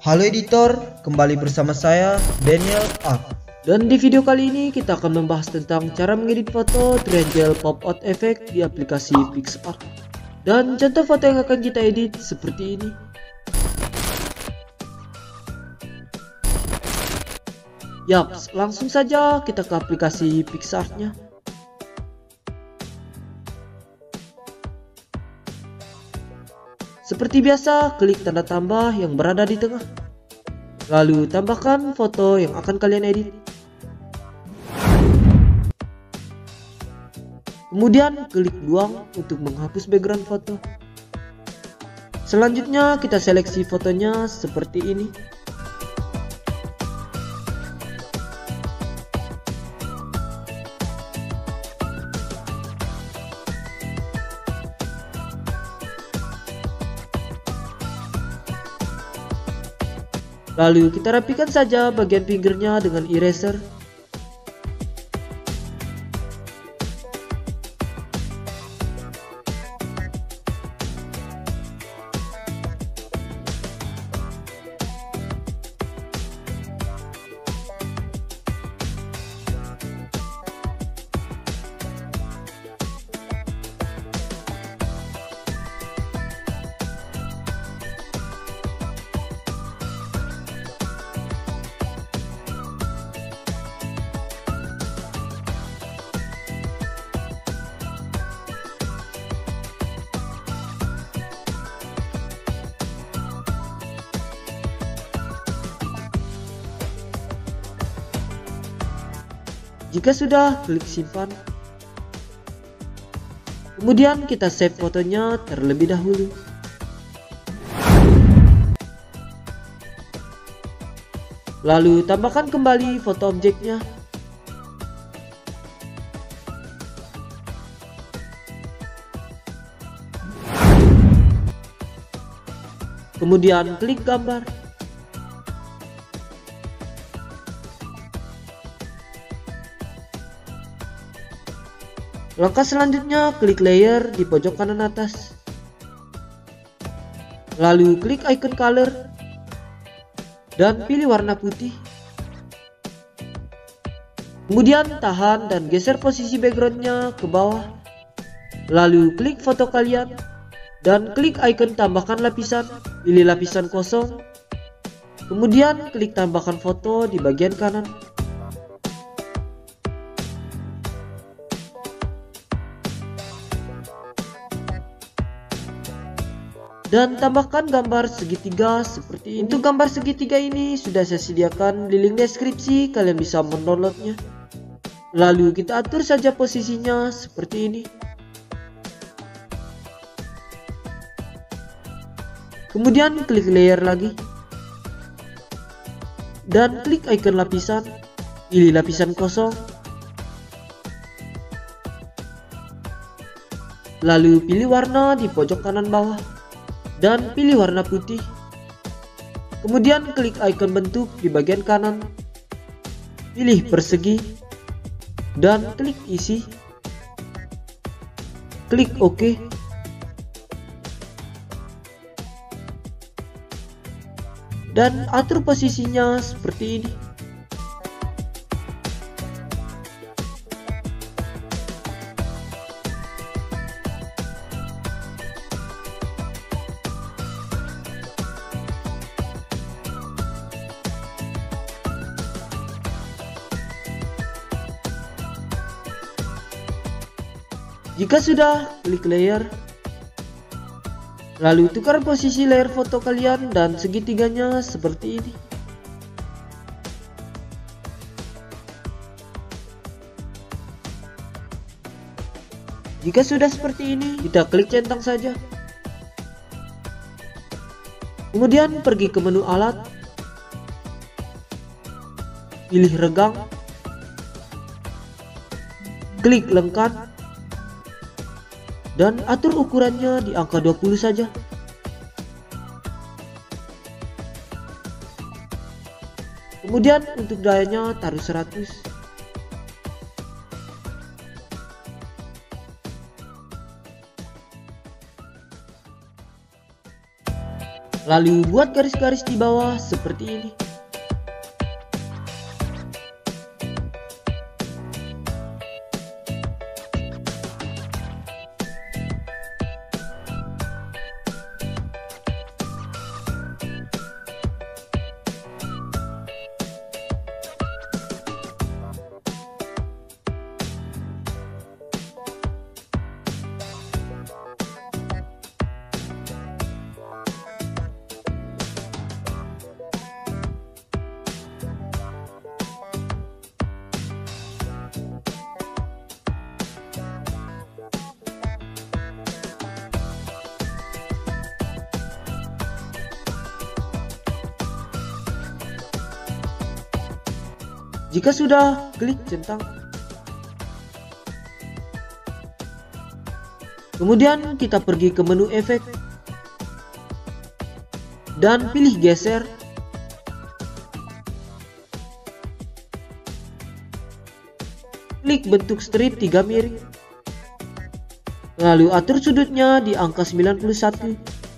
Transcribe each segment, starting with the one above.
Halo editor, kembali bersama saya Daniel Art. Dan di video kali ini kita akan membahas tentang cara mengedit foto triangle pop-out effect di aplikasi PicsArt. Dan contoh foto yang akan kita edit seperti ini. Yaps, langsung saja kita ke aplikasi PicsArt-nya. Seperti biasa, klik tanda tambah yang berada di tengah. Lalu tambahkan foto yang akan kalian edit. Kemudian klik buang untuk menghapus background foto. Selanjutnya kita seleksi fotonya seperti ini. Lalu kita rapikan saja bagian pinggirnya dengan eraser. Jika sudah, klik simpan. Kemudian kita save fotonya terlebih dahulu. Lalu tambahkan kembali foto objeknya. Kemudian klik gambar. Langkah selanjutnya, klik layer di pojok kanan atas. Lalu klik icon color dan pilih warna putih. Kemudian tahan dan geser posisi backgroundnya ke bawah. Lalu klik foto kalian dan klik icon tambahkan lapisan. Pilih lapisan kosong. Kemudian klik tambahkan foto di bagian kanan. Dan tambahkan gambar segitiga seperti ini. Untuk gambar segitiga ini sudah saya sediakan di link deskripsi, kalian bisa mendownloadnya. Lalu kita atur saja posisinya seperti ini. Kemudian klik layer lagi. Dan klik icon lapisan, pilih lapisan kosong. Lalu pilih warna di pojok kanan bawah. Dan pilih warna putih. Kemudian klik icon bentuk di bagian kanan. Pilih persegi. Dan klik isi. Klik OK. Dan atur posisinya seperti ini. Jika sudah, klik layer. Lalu tukar posisi layer foto kalian dan segitiganya seperti ini. Jika sudah seperti ini, kita klik centang saja. Kemudian pergi ke menu alat. Pilih regang. Klik lengkan. Dan atur ukurannya di angka 20 saja. Kemudian untuk dayanya taruh 100. Lalu buat garis-garis di bawah seperti ini. Jika sudah, klik centang. Kemudian kita pergi ke menu efek dan pilih geser. Klik bentuk strip 3 miring. Lalu atur sudutnya di angka 91.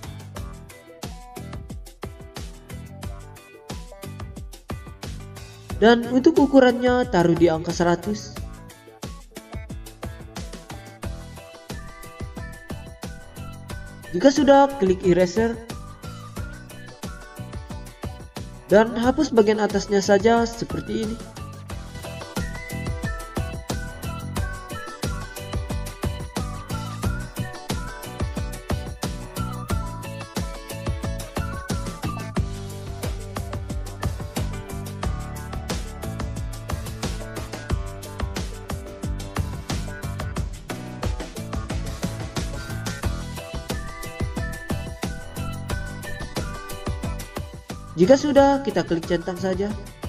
Dan untuk ukurannya taruh di angka 100. Jika sudah, klik eraser dan hapus bagian atasnya saja seperti ini. Jika sudah, kita klik centang saja.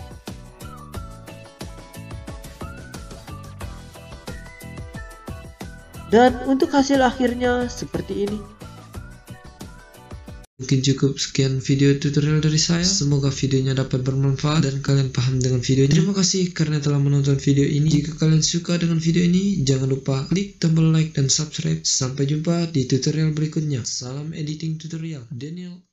Dan untuk hasil akhirnya seperti ini. Mungkin cukup sekian video tutorial dari saya. Semoga videonya dapat bermanfaat dan kalian paham dengan video ini. Terima kasih karena telah menonton video ini. Jika kalian suka dengan video ini, jangan lupa klik tombol like dan subscribe. Sampai jumpa di tutorial berikutnya. Salam editing tutorial, Daniel.